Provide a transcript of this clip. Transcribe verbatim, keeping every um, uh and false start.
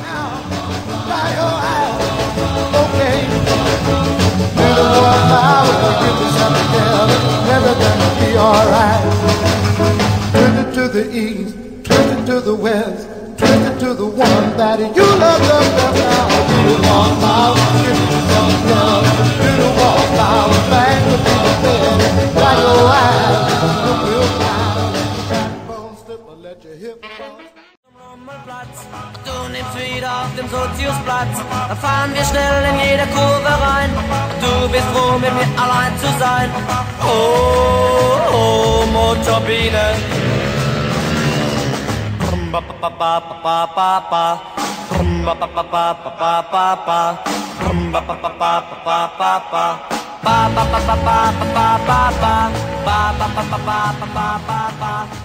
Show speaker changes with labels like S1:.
S1: Dry your eyes. Okay. Little boy, now if you give me something together, everything will be alright. Twist it to the east, twist it to the west, twist it to the one that you love the best. Now, little boy, now give me something together. Little boy, now the bang will be the bed. Dry your eyes. Look real fine. Backbone slipper, let your hip bone.
S2: Du nimmst wieder auf dem Soziusplatz, da fahren wir schnell in jede Kurve rein. Du bist froh, mit mir allein zu sein. Oh, oh, Motorbiene. Ba ba ba ba ba ba ba. Ba ba ba ba ba ba ba ba. Ba ba ba ba ba ba ba. Ba ba ba ba ba ba ba ba ba. Ba ba ba ba ba ba ba ba.